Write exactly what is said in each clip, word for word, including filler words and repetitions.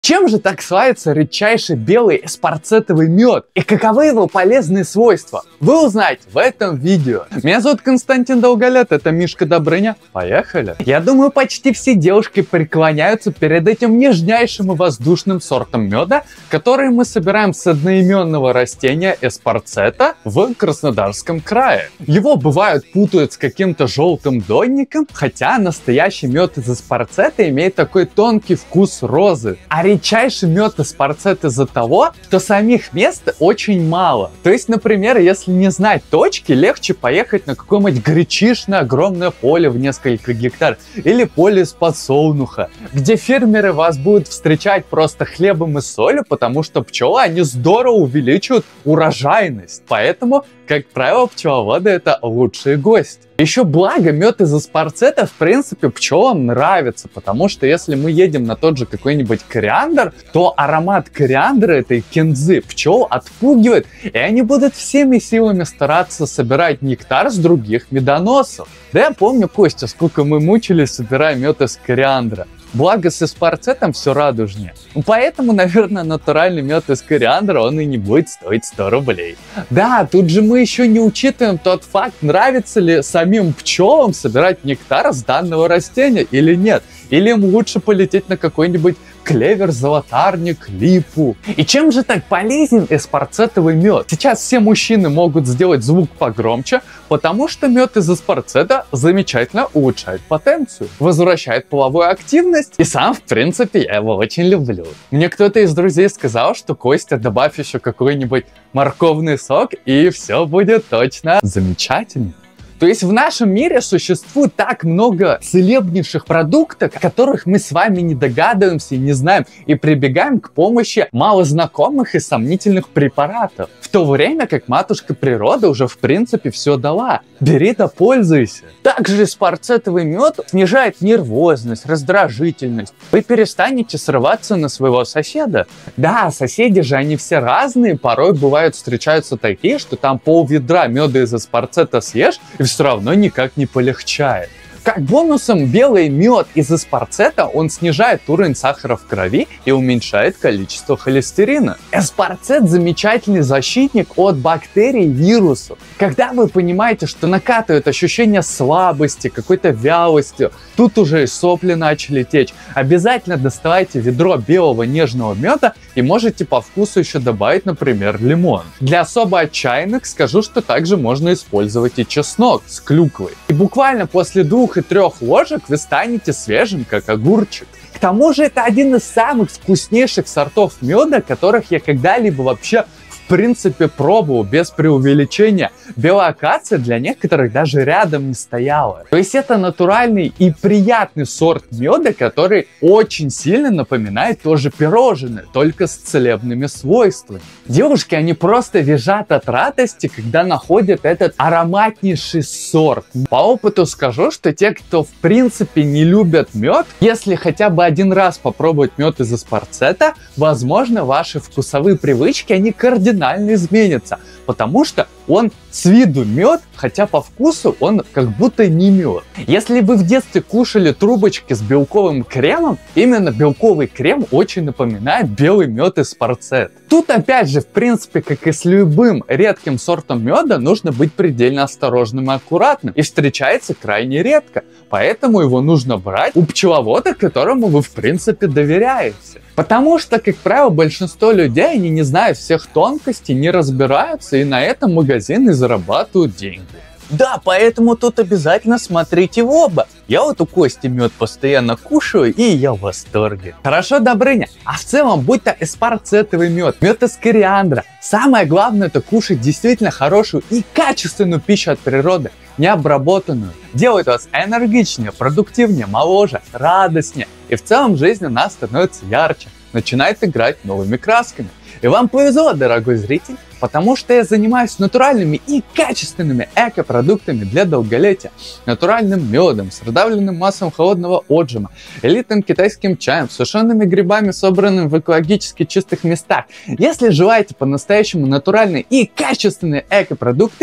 Чем же так славится редчайший белый эспарцетовый мед и каковы его полезные свойства? Вы узнаете в этом видео. Меня зовут Константин Долголет, это Мишка Добрыня. Поехали! Я думаю, почти все девушки преклоняются перед этим нежнейшим и воздушным сортом меда, который мы собираем с одноименного растения эспарцета в Краснодарском крае. Его бывают путают с каким-то желтым донником, хотя настоящий мед из эспарцета имеет такой тонкий вкус розы. А редчайший мед эспарцет из-за того, что самих мест очень мало. То есть, например, если не знать точки, легче поехать на какое-нибудь гречишное огромное поле в несколько гектар или поле из подсолнуха, где фермеры вас будут встречать просто хлебом и солью, потому что пчелы, они здорово увеличивают урожайность. Поэтому, как правило, пчеловоды — это лучшие гости. Еще благо, мед из эспарцета, в принципе, пчелам нравится, потому что если мы едем на тот же какой-нибудь кориандр, то аромат кориандра, этой кинзы, пчел отпугивает, и они будут всеми силами стараться собирать нектар с других медоносов. Да я помню, Костя, сколько мы мучились, собирая мед из кориандра. Благо с эспарцетом все радужнее. Поэтому, наверное, натуральный мед из кориандра, он и не будет стоить сто рублей. Да, тут же мы еще не учитываем тот факт, нравится ли самим пчелам собирать нектар с данного растения или нет. Или им лучше полететь на какой-нибудь клевер, золотарник, липу. И чем же так полезен эспарцетовый мед? Сейчас все мужчины могут сделать звук погромче, потому что мед из эспарцета замечательно улучшает потенцию, возвращает половую активность. И сам, в принципе, я его очень люблю. Мне кто-то из друзей сказал, что Костя, добавь еще какой-нибудь морковный сок, и все будет точно замечательно. То есть в нашем мире существует так много целебнейших продуктов, о которых мы с вами не догадываемся и не знаем, и прибегаем к помощи малознакомых и сомнительных препаратов. В то время как матушка природа уже в принципе все дала. Бери да пользуйся. Также эспарцетовый мед снижает нервозность, раздражительность. Вы перестанете срываться на своего соседа. Да, соседи же они все разные, порой бывают встречаются такие, что там пол ведра меда из эспарцета съешь, и все равно никак не полегчает. Как бонусом, белый мед из эспарцета, он снижает уровень сахара в крови и уменьшает количество холестерина. Эспарцет замечательный защитник от бактерий и вирусов. Когда вы понимаете, что накатывает ощущение слабости, какой-то вялости, тут уже и сопли начали течь, обязательно доставайте ведро белого нежного меда и можете по вкусу еще добавить, например, лимон. Для особо отчаянных скажу, что также можно использовать и чеснок с клюквой. И буквально после двух и трех ложек вы станете свежим, как огурчик. К тому же это один из самых вкуснейших сортов меда, которых я когда-либо вообще в принципе пробовал, без преувеличения. Белая акация для некоторых даже рядом не стояла. То есть это натуральный и приятный сорт меда, который очень сильно напоминает тоже пирожное, только с целебными свойствами. Девушки, они просто визжат от радости, когда находят этот ароматнейший сорт. По опыту скажу, что те, кто в принципе не любят мед, если хотя бы один раз попробовать мед из эспарцета, возможно, ваши вкусовые привычки, они кардинально изменятся, потому что он с виду мед, хотя по вкусу он как будто не мед. Если вы в детстве кушали трубочки с белковым кремом, именно белковый крем очень напоминает белый мед из эспарцет. Тут опять же, в принципе, как и с любым редким сортом меда, нужно быть предельно осторожным и аккуратным, и встречается крайне редко, поэтому его нужно брать у пчеловода, которому вы в принципе доверяете. Потому что, как правило, большинство людей, они не знают всех тонкостей, не разбираются, и на этом магазины зарабатывают деньги. Да, поэтому тут обязательно смотрите в оба. Я вот у Кости мед постоянно кушаю, и я в восторге. Хорошо, Добрыня. А в целом, будь то эспарцетовый мед, мед из кориандра, самое главное — это кушать действительно хорошую и качественную пищу от природы, необработанную. Делает вас энергичнее, продуктивнее, моложе, радостнее. И в целом жизнь у нас становится ярче, начинает играть новыми красками. И вам повезло, дорогой зритель, потому что я занимаюсь натуральными и качественными экопродуктами для долголетия. Натуральным медом, с раздавленным маслом холодного отжима, элитным китайским чаем, сушеными грибами, собранными в экологически чистых местах. Если желаете по-настоящему натуральные и качественные экопродукты,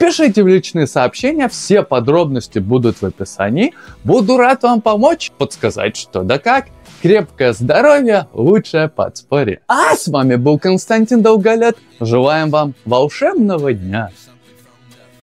Пишите в личные сообщения, все подробности будут в описании. Буду рад вам помочь, подсказать что да как. Крепкое здоровье, лучшее подспорье. А с вами был Константин Долголет. Желаем вам волшебного дня.